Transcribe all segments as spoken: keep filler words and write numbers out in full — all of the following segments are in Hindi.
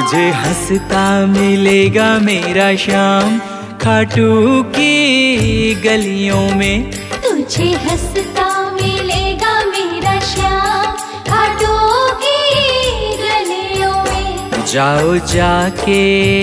तुझे हंसता मिलेगा मेरा शाम खाटू की गलियों में। तुझे हंसता मिलेगा मेरा श्याम खाटू की गलियों में। जाओ जाके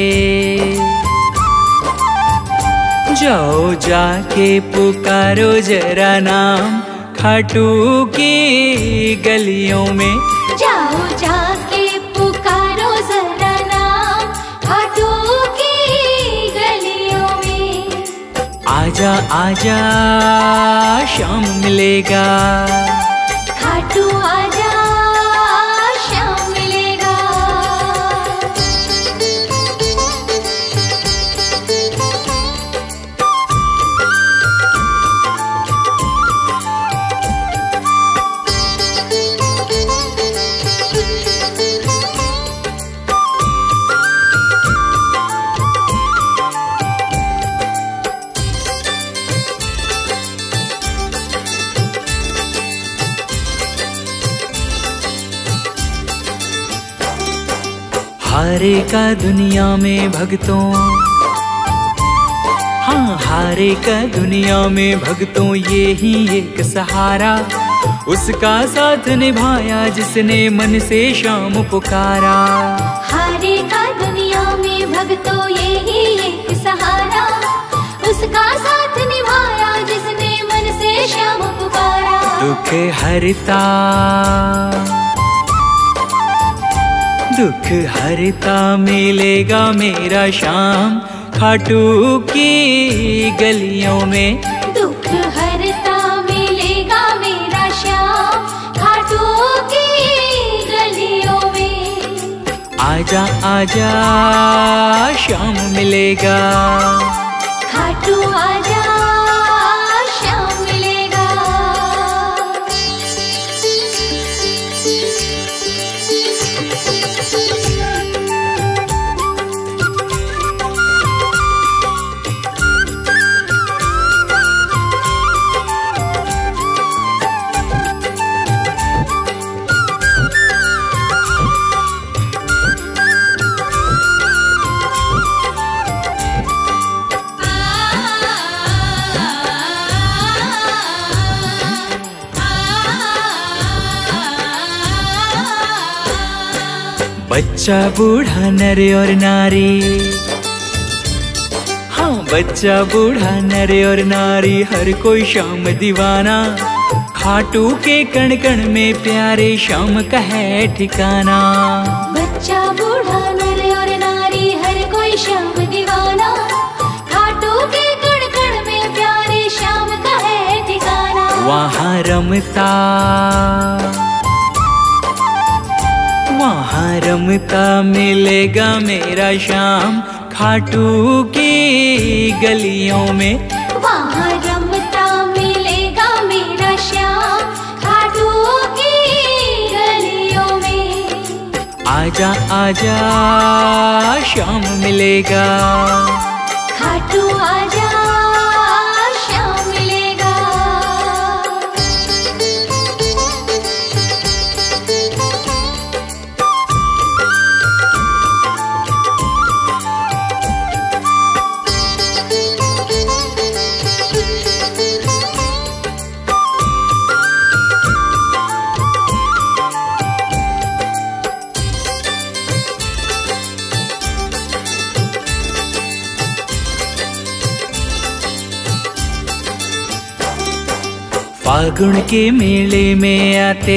जाओ जाके पुकारो जरा नाम खाटू की गलियों में। जाओ जाके पुकारो जरा नाम खाटू की गलियों में। आजा आजा शाम मिलेगा खाटू आजा शाम मिलेगा। हारे का दुनिया में भक्तों, हाँ हारे का दुनिया में भक्तों ये ही एक सहारा। उसका साथ निभाया जिसने मन से शाम पुकारा। हारे का दुनिया में भक्तों ये ही एक सहारा। उसका साथ निभाया जिसने मन से शाम पुकारा। दुख हरता दुख हरता मिलेगा मेरा शाम खाटू की गलियों में। दुख हरता मिलेगा मेरा श्याम खाटू की गलियों में। आजा आजा शाम मिलेगा खाटू आजा शाम मिलेगा। बच्चा बूढ़ा नर और नारी, हाँ बच्चा बूढ़ा नर और नारी हर कोई शाम दीवाना। खाटू के कण कण में प्यारे शाम का है ठिकाना। बच्चा बूढ़ा नर और नारी हर कोई शाम दीवाना। खाटू के कण कण में प्यारे शाम का है ठिकाना। वहाँ रमता वहाँ रमता मिलेगा मेरा शाम खाटू की गलियों में। वहाँ रमता मिलेगा मेरा श्याम खाटू की गलियों में। आजा आजा शाम मिलेगा खाटू आजा शाम मिलेगा। फागुन के मेले में आते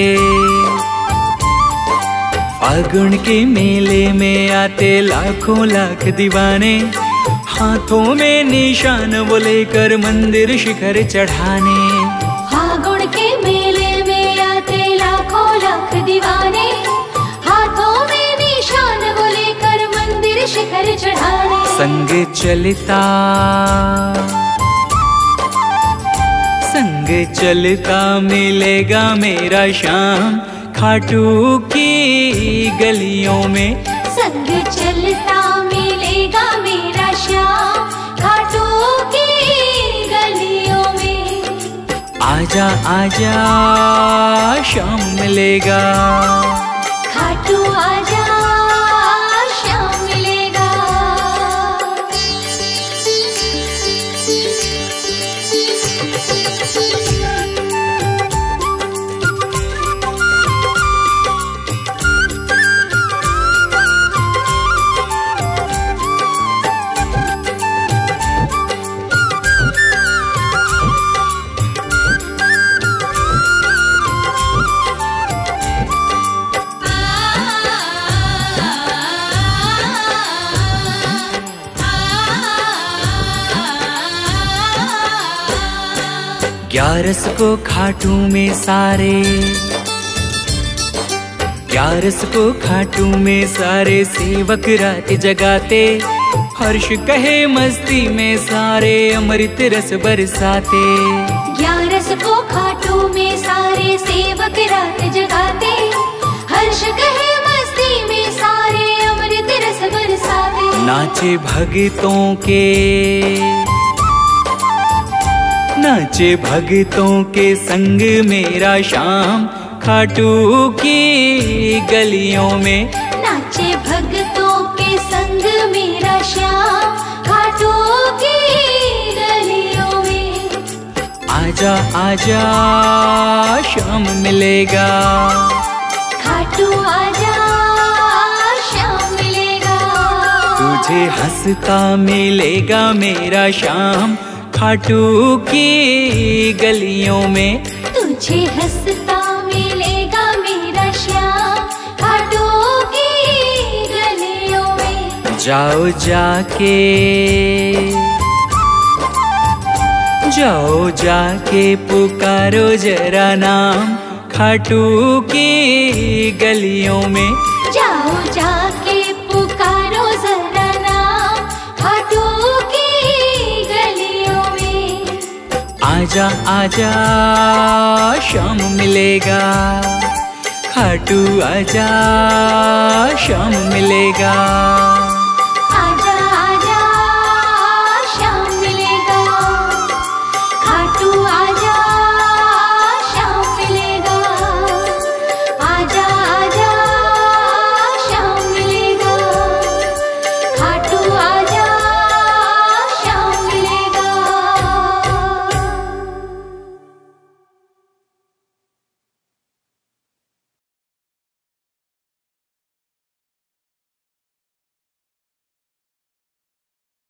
फागुन के मेले में आते लाखों लाख दीवाने। हाथों में निशान वो लेकर मंदिर शिखर चढ़ाने। फागुन के मेले में आते लाखों लाख दीवाने। हाथों में निशान वो लेकर मंदिर शिखर चढ़ाने। संग चलता संग चलता मिलेगा मेरा शाम खाटू की गलियों में। संग चलता मिलेगा मेरा श्याम खाटू की गलियों में। आजा आजा शाम मिलेगा खाटू आजा शाम ग्यारस को खाटू में सारे, ग्यारस को खाटू में सारे सेवक रात जगाते, हर्ष कहे मस्ती में सारे अमृत रस बरसाते। ग्यारस को खाटू में सारे सेवक रात जगाते, हर्ष कहे मस्ती में सारे अमृत रस बरसाते। नाचे भगतों के, नाचे भगतों के संग मेरा श्याम खाटू की गलियों में। नाचे भगतों के संग मेरा श्याम खाटू की गलियों में। आजा आजा श्याम मिलेगा, खाटू आजा श्याम मिलेगा। तुझे हंसता मिलेगा मेरा श्याम खाटू की गलियों में। तुझे हंसता मिलेगा मेरा श्याम खाटू की गलियों में। जाओ जाके, जाओ जाके पुकारो जरा नाम खाटू की गलियों में। जाओ जाके पुकारो जरा नाम खाटू की गलियों में। आजा आजा श्याम मिलेगा, खाटू आजा श्याम मिलेगा।